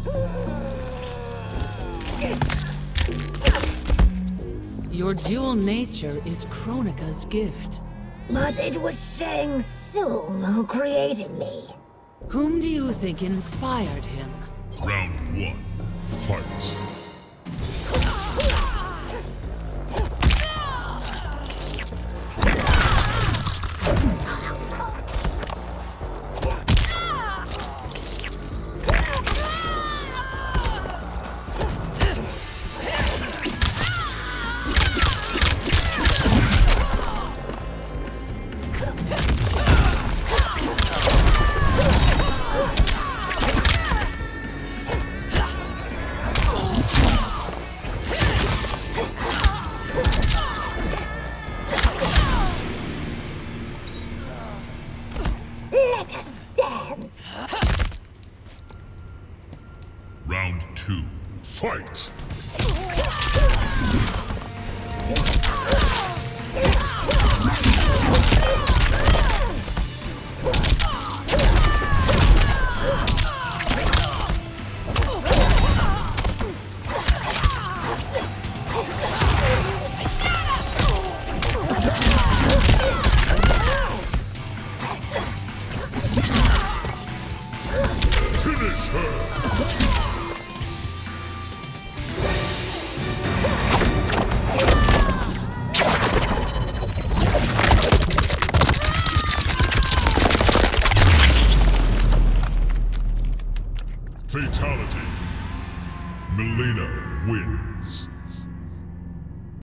Your dual nature is Kronika's gift. But it was Shang Tsung who created me. Whom do you think inspired him? Round 1. Fight. Let us dance! Round 2. Fight! Finish her! Fatality. Mileena wins.